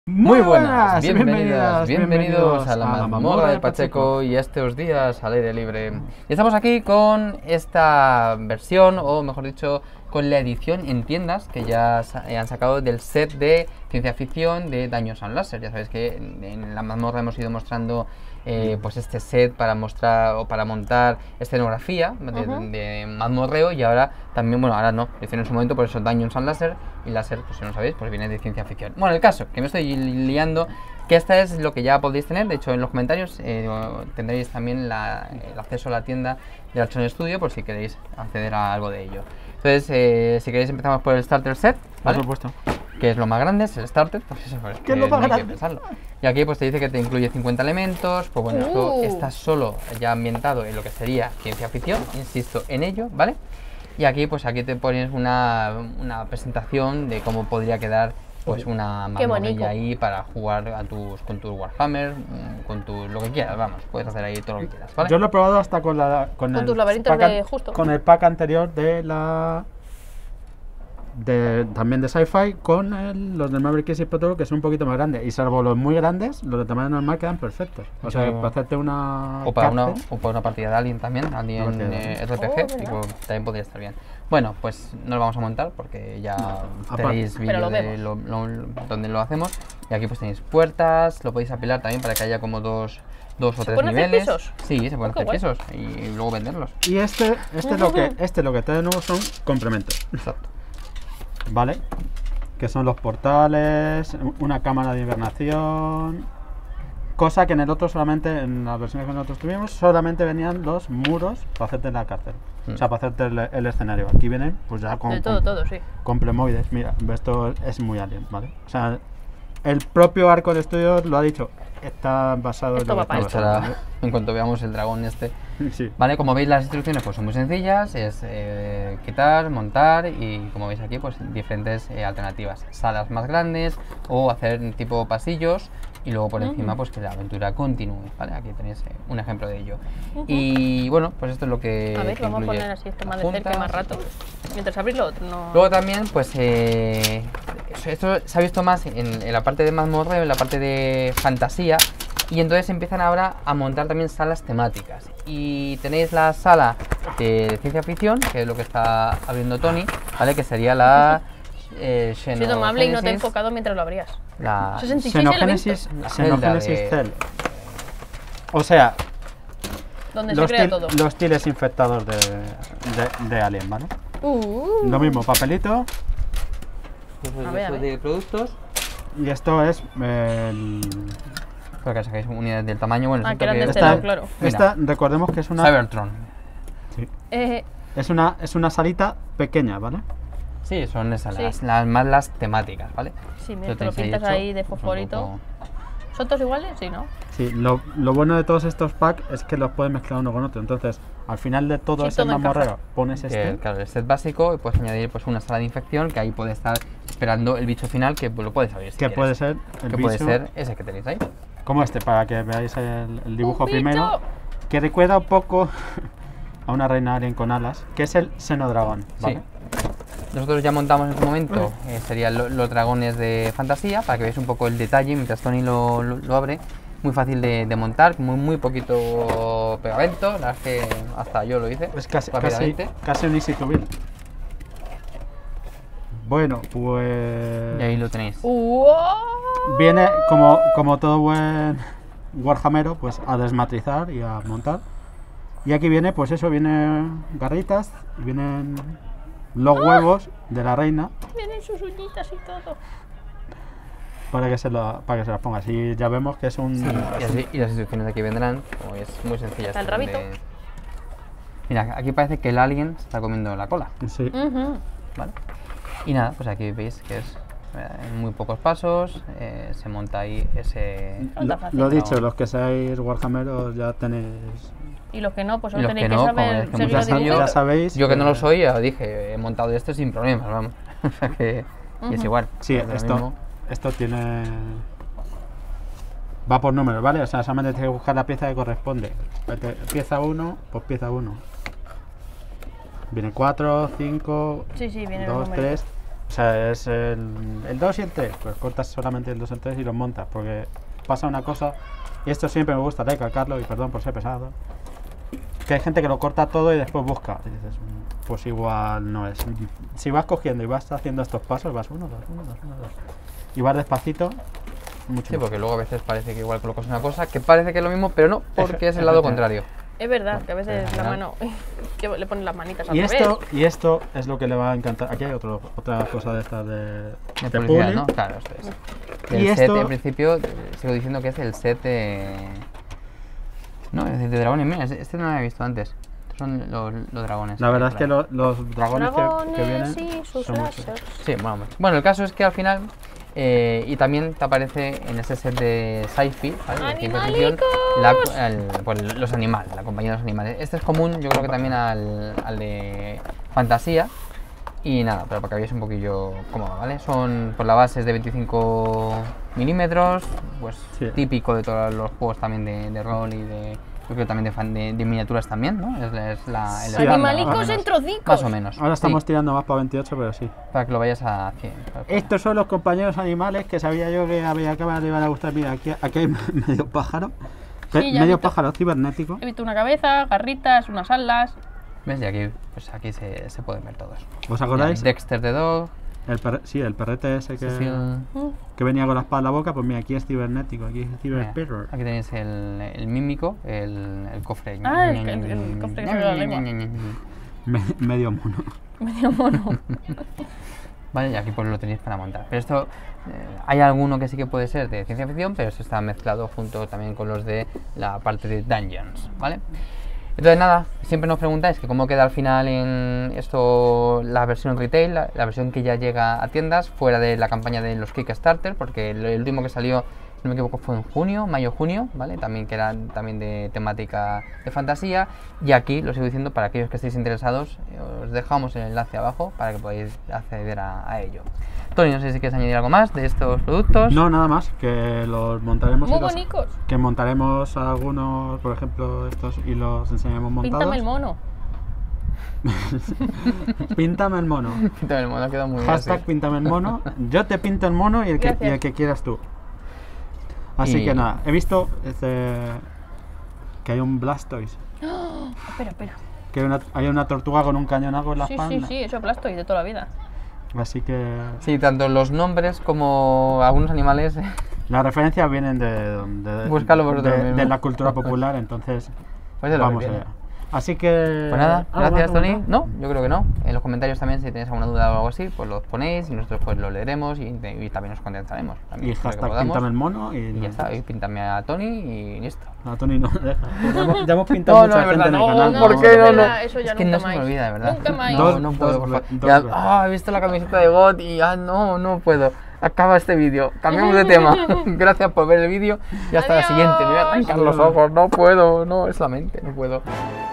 Muy buenas, bienvenidos a la mazmorra del Pacheco y estos días al aire libre. Y estamos aquí con esta versión, o mejor dicho, con la edición en tiendas que ya han sacado del set de ciencia ficción de Dungeons and Láser. Ya sabéis que en la mazmorra hemos ido mostrando pues este set para mostrar o para montar escenografía de mazmorreo, y ahora también, bueno, ahora no, lo hice en su momento, por eso Dungeons and Láser, y Láser, pues si no sabéis, pues viene de ciencia ficción. Bueno, el caso, que me estoy liando, que esta es lo que ya podéis tener. De hecho, en los comentarios tendréis también el acceso a la tienda de Archon Studio por si queréis acceder a algo de ello. Entonces, si queréis empezamos por el Starter Set, ¿vale? Por supuesto. Que es lo más grande, es el Starter, pues eso, pues, ¿Qué es lo más grande? Hay que pensarlo. Y aquí pues te dice que te incluye 50 elementos, pues bueno, esto está solo ya ambientado en lo que sería ciencia ficción, insisto en ello, ¿vale? Y aquí pues aquí te pones una presentación de cómo podría quedar pues una mazmorrilla ahí para jugar con tus Warhammer, con lo que quieras, vamos, puedes hacer ahí todo lo que quieras, ¿vale? Yo lo he probado hasta con tus laberintos de justo. Con el pack anterior de también de Sci-Fi, con los de Maverick y Protocol, que son un poquito más grandes, y salvo los muy grandes, los de tamaño normal quedan perfectos. O sea, para hacerte una o para una partida de Alien también, Alien RPG, digo, también podría estar bien. Bueno, pues no lo vamos a montar porque ya tenéis vídeo de donde lo hacemos. Y aquí pues tenéis puertas, lo podéis apilar también para que haya como dos o tres niveles. Pisos? Sí, se pueden hacer pisos y luego venderlos. Y este lo que trae de nuevo son complementos. Exacto. ¿Vale? Que son los portales, una cámara de hibernación, cosa que en el otro solamente, en las versiones que nosotros tuvimos, solamente venían los muros para hacerte la cárcel, o sea, para hacerte el escenario. Aquí vienen pues ya con sí. Con plemoides. Mira, esto es muy Alien, ¿vale? O sea, el propio Archon Studio lo ha dicho, está basado en lo que está, en cuanto veamos el dragón este. Sí. Vale, como veis las instrucciones pues son muy sencillas, es quitar, montar y como veis aquí pues diferentes alternativas, salas más grandes o hacer tipo pasillos y luego por encima pues que la aventura continúe, ¿vale? Aquí tenéis un ejemplo de ello. Y bueno, pues esto es lo que a ver, vamos a poner así esto más de cerca y más rato, mientras abrís lo otro, no... Luego también pues esto se ha visto más en la parte de mazmorreo, en la parte de fantasía. Y entonces empiezan ahora a montar también salas temáticas. Y tenéis la sala de ciencia ficción, que es lo que está abriendo Tony, ¿vale? Que sería la sido amable y no te he enfocado mientras lo abrías. La Xenogénesis Cell. O sea, donde se crea todo. Los tiles infectados de Alien, ¿vale? Lo mismo, papelito. A ver. De productos. Y esto es para que saquéis unidades del tamaño. Bueno, claro. Esta, recordemos que es una Cybertron. Sí. Es una salita pequeña, ¿vale? Sí, son esas las temáticas, ¿vale? Sí, mira, te lo pintas ahí de fosforito. ¿Son todos iguales? Sí, ¿no? Sí, lo bueno de todos estos packs es que los puedes mezclar uno con otro. Entonces, al final de todo ese mazmorrero pones claro, el set básico y puedes añadir pues una sala de infección que ahí puede estar esperando el bicho final, que lo puedes abrir si quieres. Puede ser el bicho, puede ser ese que tenéis ahí. Como para que veáis el dibujo primero, que recuerda un poco a una reina alien con alas, que es el Xenodragón, ¿vale? Sí. Nosotros ya montamos en su momento, serían los dragones de fantasía, para que veáis un poco el detalle mientras Tony lo abre. Muy fácil de montar, muy poquito pegamento, la verdad es que hasta yo lo hice. Es casi un easy to build. Bueno, pues... Y ahí lo tenéis. Viene, como todo buen Warhammero, pues a desmatrizar y a montar. Y aquí viene, pues eso, vienen garritas, y vienen los huevos de la reina. Vienen sus uñitas y todo. Para que se las ponga. Así ya vemos que es un... Sí, y las instrucciones de aquí vendrán, como es muy sencilla. Está el rabito. Mira, aquí parece que el alien se está comiendo la cola. Sí. ¿Vale? Y nada, pues aquí veis que es en muy pocos pasos, se monta ahí ese... Lo dicho, los que seáis Warhammeros ya tenéis... Y los que no, pues no tenéis que saber ya sabéis. Yo que no lo soy, ya dije, he montado esto sin problemas, vamos. O sea que y es igual. Sí, esto tiene... Va por números, ¿vale? O sea, solamente tienes que buscar la pieza que corresponde. Pieza 1, pues pieza 1. Viene 4, 5, 2, 3. O sea, es el 2 y el 3. Pues cortas solamente el 2 y el 3 y los montas. Porque pasa una cosa, y esto siempre me gusta recalcarlo, y perdón por ser pesado, que hay gente que lo corta todo y después busca. Y dices, pues igual no es. Si vas cogiendo y vas haciendo estos pasos, vas 1, 2, 1, 2, 1, 2. Y vas despacito. Mucho Sí, mejor. porque luego a veces parece que igual colocas una cosa que parece que es lo mismo, pero no, porque es el lado contrario. Es verdad, que a veces la mano le ponen las manitas al revés. Y esto es lo que le va a encantar. Aquí hay otra cosa de estas de publicidad, Publi. ¿no? Claro, esto es. Y El set, esto- en principio, sigo diciendo que es el set no, es de dragones. Mira, este no lo había visto antes. Estos son los dragones. La verdad es por que ahí. los dragones que vienen y sus son muchos. láseres. Sí, bueno, mucho. Bueno, el caso es que al final, y también te aparece en ese set de sci-fi, ¿vale? De ciencia ficción, pues los animales, la compañía de los animales. Este es común, yo creo que también al de fantasía. Y nada, pero para que veáis un poquillo cómodo, ¿vale? Son, por la base es de 25 milímetros, pues Sí. típico de todos los juegos también de rol y de... Yo creo también de miniaturas también, ¿no? Es el Sí, estándar, Animalicos más o en menos. trocicos. Más o menos. Ahora estamos sí, tirando más para 28, pero sí. para que lo vayas a 100. Estos son los compañeros animales que sabía yo que a Bellacabra le iban a gustar. Mira, aquí hay medio pájaro. Sí, ya he Medio visto. pájaro cibernético. He visto una cabeza, garritas, unas alas. ¿Ves? Y aquí, pues aquí se pueden ver todos. ¿Os acordáis? Dexter the Dog, Sí, el perrete ese Cecil... que venía con la espada en la boca. Pues mira, aquí es cibernético, aquí es Mira, ciberperro. aquí tenéis el mímico, el cofre. Ah, el cofre que se ve la lengua. Medio mono. Medio mono. Vale, y aquí pues lo tenéis para montar. Pero esto, hay alguno que sí que puede ser de ciencia ficción, pero esto está mezclado junto también con los de la parte de Dungeons, ¿vale? Entonces nada, siempre nos preguntáis que cómo queda al final en esto la versión retail, la versión que ya llega a tiendas, fuera de la campaña de los Kickstarter, porque el último que salió, si no me equivoco, fue en junio, mayo-junio, ¿vale? También que era también de temática de fantasía. Y aquí, lo sigo diciendo, para aquellos que estéis interesados, os dejamos el enlace abajo para que podáis acceder a ello. Tony, no sé si quieres añadir algo más de estos productos. No, nada más, que los montaremos. Muy y los- bonitos. Que montaremos algunos, por ejemplo, estos y los enseñaremos montados. Píntame el mono. Píntame el mono. El mono quedó muy bien. Hashtag Sí. píntame el mono. Yo te pinto el mono y el Gracias. que quieras tú. Así Y- que nada, he visto que hay un Blastoise. Espera. Que hay una tortuga con un cañonazo en la Sí, espalda. sí, eso es Blastoise de toda la vida. Así que Sí, tanto los nombres como algunos animales. las referencias vienen de Búscalo vosotros de mismos. la cultura popular, entonces Pues de lo que vamos viene. allá. Así que... Pues nada, ¿algo gracias más, Tony. Roberto? No, yo creo que no. En los comentarios también si tenéis alguna duda o algo así, pues lo ponéis y nosotros pues lo leeremos y también nos contestaremos. También, Y siempre que hashtag podamos. píntame el mono Y ya está, y píntame a Tony y listo. No, Tony no, deja. Ya hemos pintado mucha de gente verdad, en el no, canal. ¿por qué de no? verdad, eso ya Es que nunca no se me más. olvida, de verdad. Nunca más. No, no puedo, por favor. Ya, he visto la camiseta de GOT y no puedo. Acaba este vídeo. Cambiamos de tema. Gracias por ver el vídeo y hasta la Adiós. siguiente. Me voy a arrancar los ojos. No puedo, no, es la mente, no puedo.